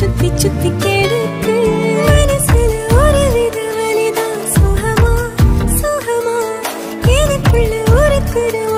சுத்தி சுத்தி கெடுக்கு மனசுல ஒரு வித வலிதான் சுகமா சுகமா எனக்குள்ள ஒரு குடு